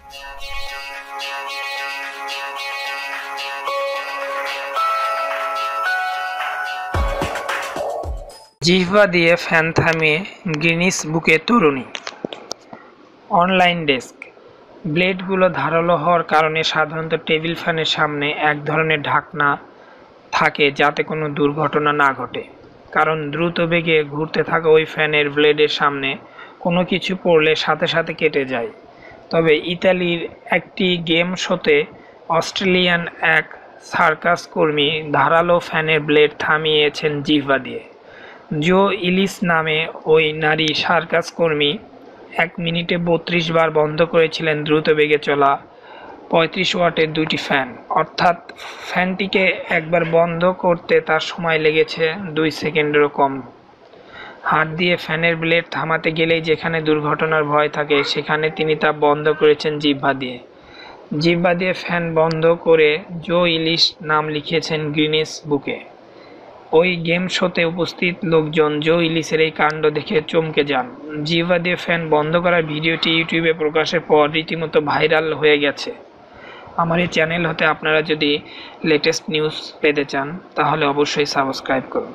জিহ্বা দিয়ে ফ্যান থামিয়ে গিনিস বুকে তরুণী। Online desk. ব্লেডগুলো ধারালো হওয়ার কারণে সাধারণত টেবিল ফ্যানের সামনে এক ধরনের ঢাকনা থাকে যাতে কোনো দুর্ঘটনা না ঘটে, কারণ দ্রুত বেগে ঘুরতে থাকা ওই ফ্যানের ব্লেডের সামনে কোনো কিছু পড়লে সাথে সাথে কেটে যায়। তবে ইতালির একটি গেম শোতে অস্ট্রেলিয়ান এক সার্কাস কর্মী ধারালো ফ্যানের ব্লেড থামিয়েছেন জিহ্বা দিয়ে। জো ইলিস নামে ওই নারী সার্কাস কর্মী 1 মিনিটে 32 বার বন্ধ করেছিলেন দ্রুত বেগে চলা 35 ওয়াটের দুটি ফ্যান, অর্থাৎ ফ্যানটিকে একবার বন্ধ করতে তার সময় লেগেছে 2 সেকেন্ডেরও কম। হাত দিয়ে ফ্যানের ব্লেড থামাতে গেলেই যেখানে দুর্ঘটনার ভয় থাকে, সেখানে তিনি তা বন্ধ করেছেন জিহ্বা দিয়ে। জিহ্বা দিয়ে ফ্যান বন্ধ করে জো ইলিস নাম লিখিয়েছেন গিনেস বুকে। ওই গেম শোতে উপস্থিত লোকজন জো ইলিসের এই কাণ্ড দেখে চমকে যান। জিহ্বা দিয়ে ফ্যান বন্ধ করার ভিডিওটি ইউটিউবে প্রকাশের পর রীতিমতো ভাইরাল হয়ে গেছে। আমার এই চ্যানেল হতে আপনারা যদি লেটেস্ট নিউজ পেতে চান তাহলে অবশ্যই সাবস্ক্রাইব করুন।